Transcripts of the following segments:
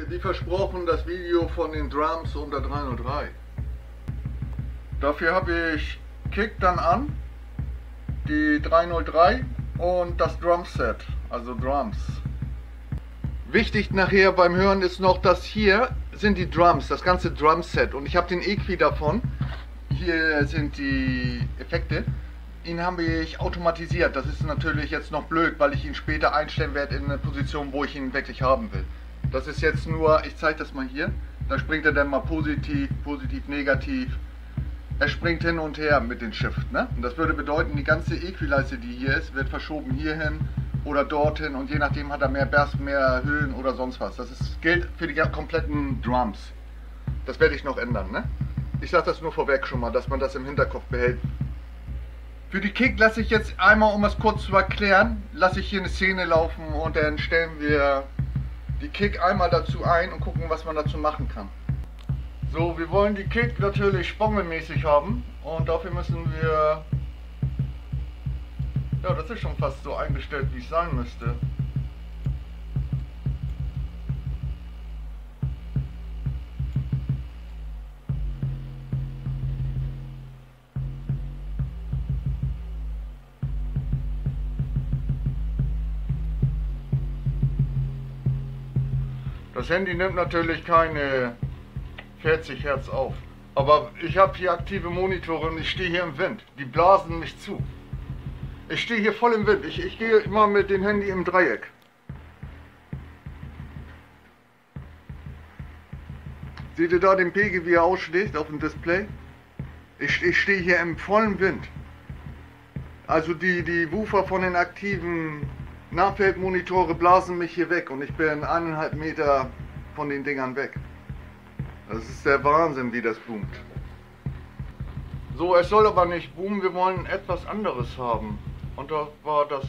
wie versprochen, das Video von den Drums unter 303. Dafür habe ich Kick dann an, die 303 und das Drumset, also Drums. Wichtig nachher beim Hören ist noch, dass hier sind die Drums, das ganze Drumset, und ich habe den Equi davon. Hier sind die Effekte. Ihn habe ich automatisiert. Das ist natürlich jetzt noch blöd, weil ich ihn später einstellen werde in eine Position, wo ich ihn wirklich haben will. Das ist jetzt nur, ich zeige das mal hier. Da springt er dann mal positiv, positiv, negativ. Er springt hin und her mit dem Shift, ne? Und das würde bedeuten, die ganze Equalizer, die hier ist, wird verschoben hierhin oder dorthin, und je nachdem hat er mehr Bass, mehr Höhen oder sonst was. Das gilt für die kompletten Drums. Das werde ich noch ändern, ne? Ich sage das nur vorweg schon mal, dass man das im Hinterkopf behält. Für die Kick lasse ich jetzt einmal, um es kurz zu erklären, lasse ich hier eine Szene laufen und dann stellen wir die Kick einmal dazu ein und gucken, was man dazu machen kann. So, wir wollen die Kick natürlich spongelmäßig haben, und dafür müssen wir, ja, das ist schon fast so eingestellt, wie es sein müsste. Das Handy nimmt natürlich keine 40 Hertz auf, aber ich habe hier aktive Monitore und ich stehe hier im Wind. Die blasen mich zu. Ich stehe hier voll im Wind. Ich gehe immer mit dem Handy im Dreieck. Seht ihr da den Pegel, wie er ausschlägt auf dem Display? Ich stehe hier im vollen Wind. Also die Woofer von den aktiven Nahfeldmonitore blasen mich hier weg, und ich bin 1,5 Meter von den Dingern weg. Das ist der Wahnsinn, wie das boomt. So, es soll aber nicht boomen, wir wollen etwas anderes haben. Und da war das...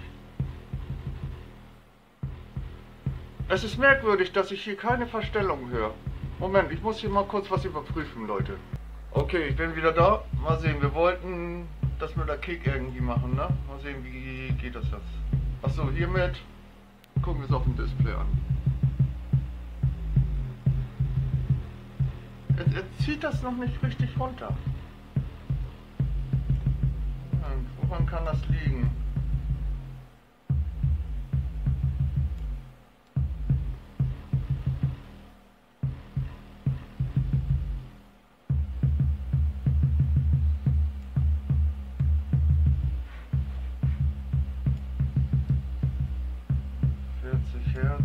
Es ist merkwürdig, dass ich hier keine Verstellung höre. Moment, ich muss hier mal kurz was überprüfen, Leute. Okay, ich bin wieder da. Mal sehen, wir wollten das mit der Kick irgendwie machen, ne? Mal sehen, wie geht das jetzt. Achso, hiermit gucken wir es auf dem Display an. Jetzt zieht das noch nicht richtig runter. Woran kann das liegen? Hertz.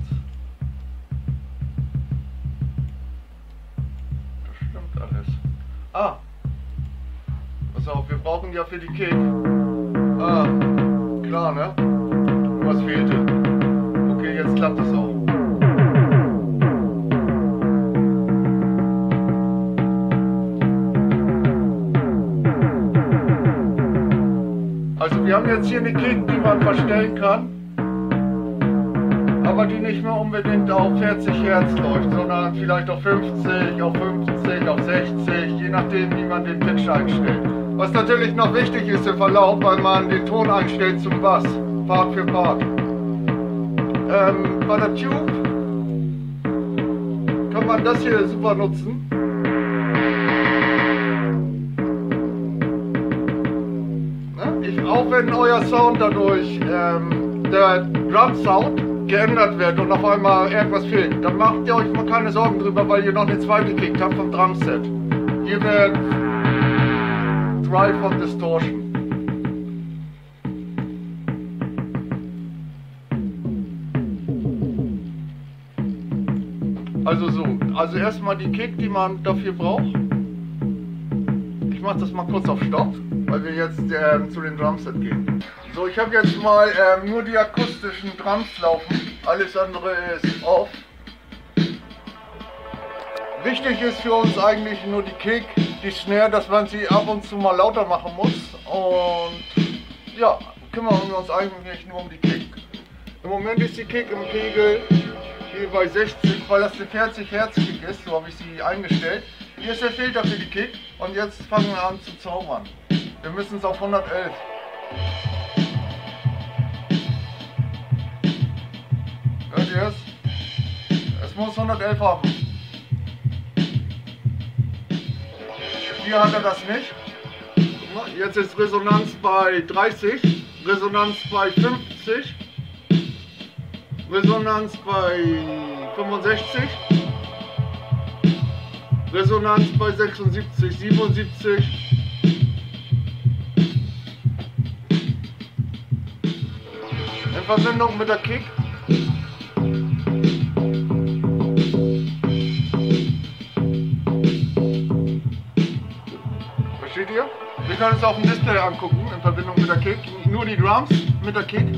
Das stimmt alles. Ah! Pass auf, wir brauchen ja für die Kick. Ah, klar, ne? Was fehlte? Okay, jetzt klappt das auch. Also wir haben jetzt hier eine Kick, die man verstellen kann, aber die nicht mehr unbedingt auf 40 Hertz läuft, sondern vielleicht auf 50, auf 50, auf 60, je nachdem, wie man den Pitch einstellt. Was natürlich noch wichtig ist im Verlauf, weil man den Ton einstellt zum Bass, Part für Part. Bei der Tube kann man das hier super nutzen. Auch wenn euer Sound dadurch, der Drum-Sound, geändert wird und auf einmal irgendwas fehlt, dann macht ihr euch mal keine Sorgen drüber, weil ihr noch eine zweite gekriegt habt vom Drumset. Hier wird Drive und Distortion. Also so, also erstmal die Kick, die man dafür braucht. Ich mache das mal kurz auf Stopp, weil wir jetzt zu den Drumset gehen. So, ich habe jetzt mal nur die akustischen Drums laufen, alles andere ist off. Wichtig ist für uns eigentlich nur die Kick, die Snare, dass man sie ab und zu mal lauter machen muss, und ja, kümmern wir uns eigentlich nur um die Kick. Im Moment ist die Kick im Pegel hier bei 60, weil das eine 40 Hertz Kick ist, so habe ich sie eingestellt. Hier ist der Filter für die Kick, und jetzt fangen wir an zu zaubern. Wir müssen es auf 111. Hört ihr es? Es muss 111 haben. Hier hat er das nicht. Jetzt ist Resonanz bei 30, Resonanz bei 50, Resonanz bei 65, Resonanz bei 76, 77. In Verbindung mit der Kick. Versteht ihr? Wir können es auf dem Display angucken, in Verbindung mit der Kick. Nur die Drums mit der Kick.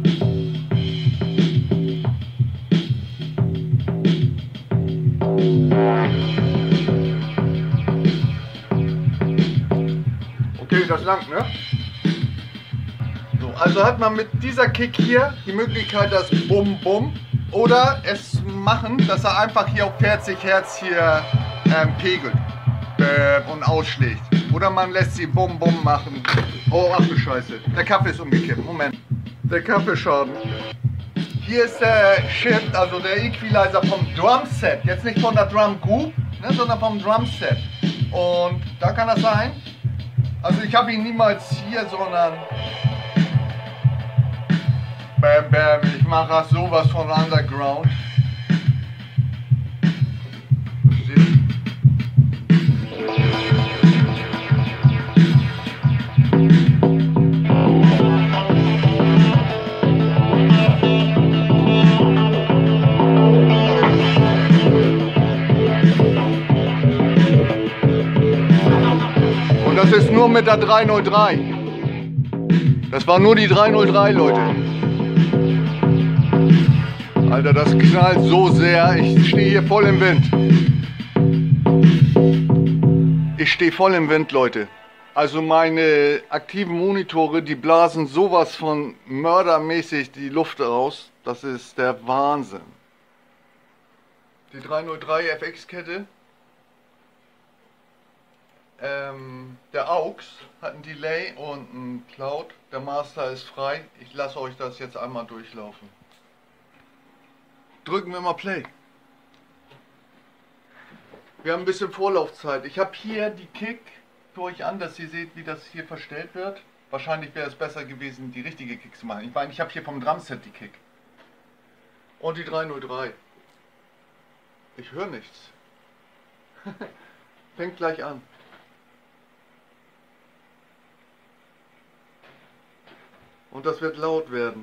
Okay, das langt, ne? So, also hat man mit dieser Kick hier die Möglichkeit, das Bum Bum oder es machen, dass er einfach hier auf 40 Hertz hier pegelt und ausschlägt. Oder man lässt sie Bum Bum machen. Oh, ach du Scheiße. Der Kaffee ist umgekippt. Moment. Der Kaffeeschaden. Hier ist der Shift, also der Equalizer vom Drumset. Jetzt nicht von der Drum Group, ne, sondern vom Drumset. Und da kann das sein. Also ich habe ihn niemals hier, sondern bam bam. Ich mache das sowas von Underground. Versteht? Das ist nur mit der 303. Das war nur die 303, Leute. Alter, das knallt so sehr. Ich stehe hier voll im Wind. Ich stehe voll im Wind, Leute. Also meine aktiven Monitore, die blasen sowas von mördermäßig die Luft raus. Das ist der Wahnsinn. Die 303 FX-Kette. Der AUX hat ein Delay und ein Cloud. Der Master ist frei. Ich lasse euch das jetzt einmal durchlaufen. Drücken wir mal Play. Wir haben ein bisschen Vorlaufzeit. Ich habe hier die Kick für euch an, dass ihr seht, wie das hier verstellt wird. Wahrscheinlich wäre es besser gewesen, die richtige Kick zu machen. Ich meine, ich habe hier vom Drumset die Kick. Und die 303. Ich höre nichts. Fängt gleich an. Und das wird laut werden.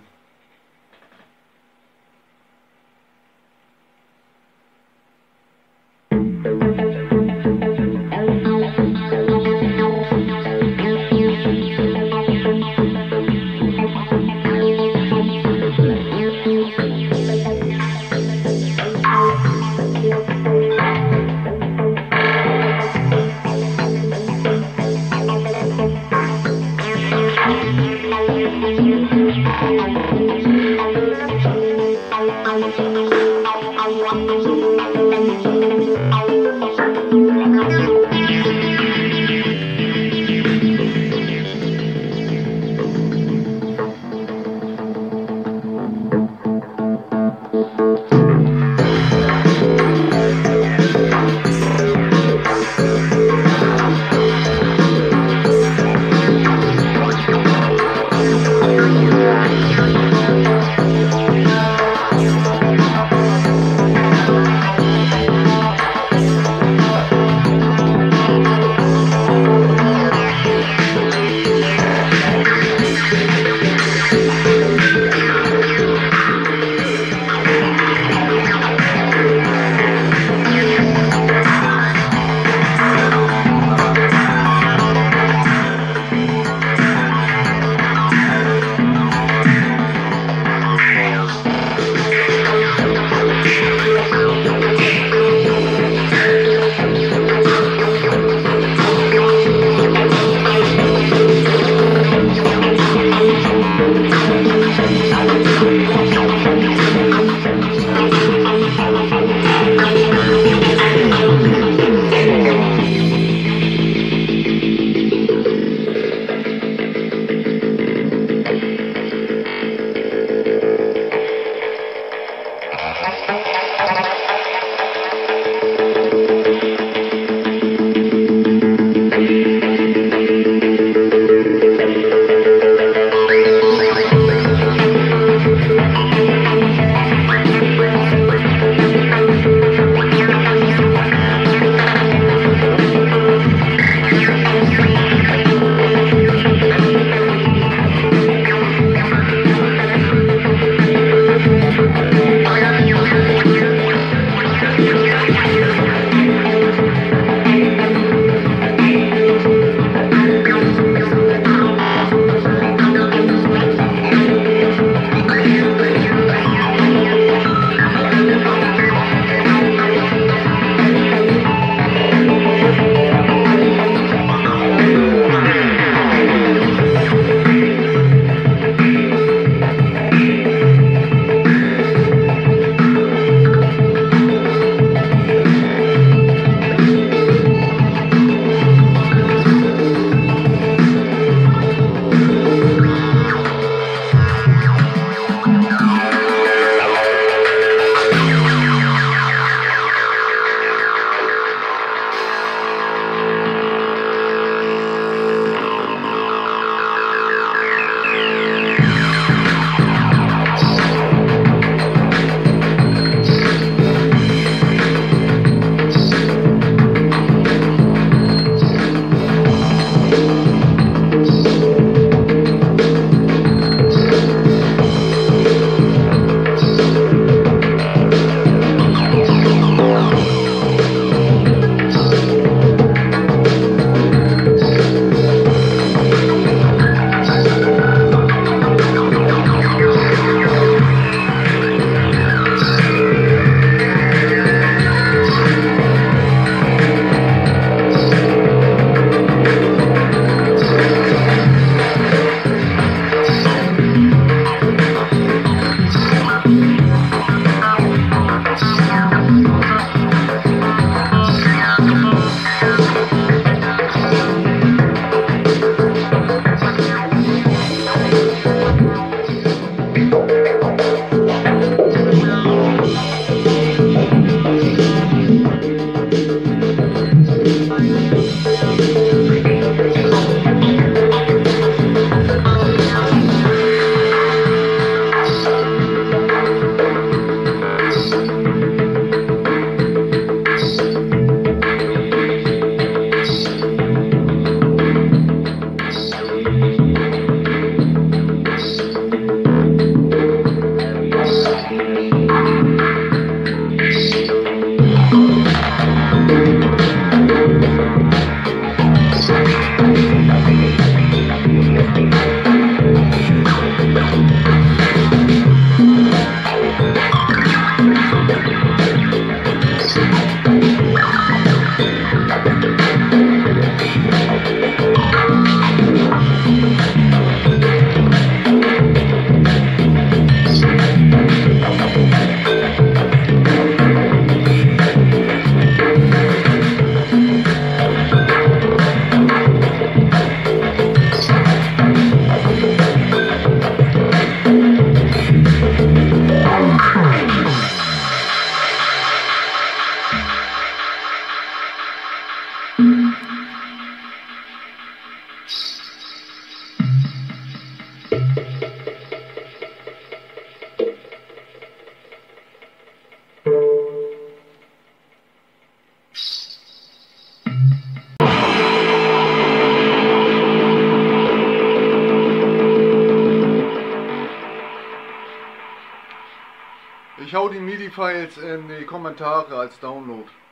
Ich hau die MIDI-Files in die Kommentare als Download.